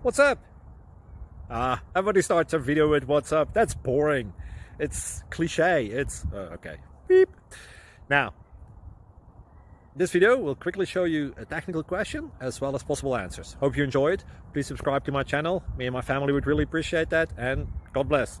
What's up? Everybody starts a video with what's up. That's boring. It's cliche. It's okay. Beep. Now, this video will quickly show you a technical question as well as possible answers. Hope you enjoy it. Please subscribe to my channel. Me and my family would really appreciate that, and God bless.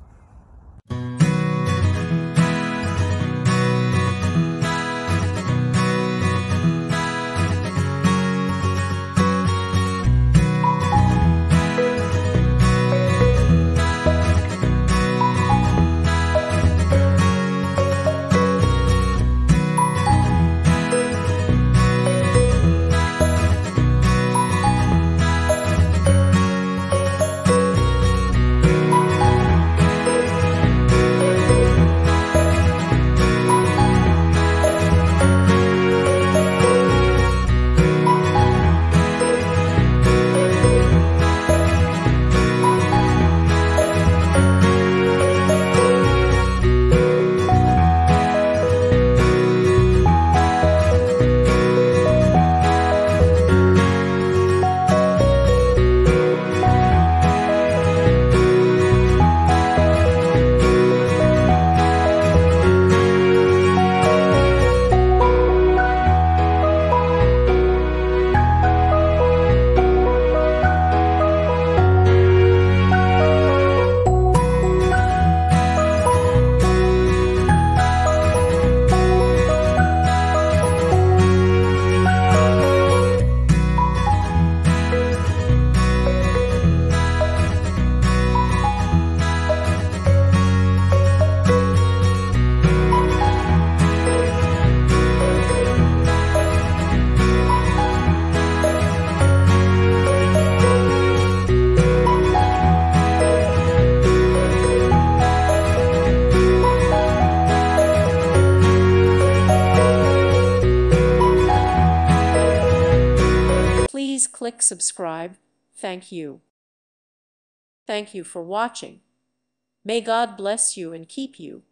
Please click subscribe. Thank you. Thank you for watching. May God bless you and keep you.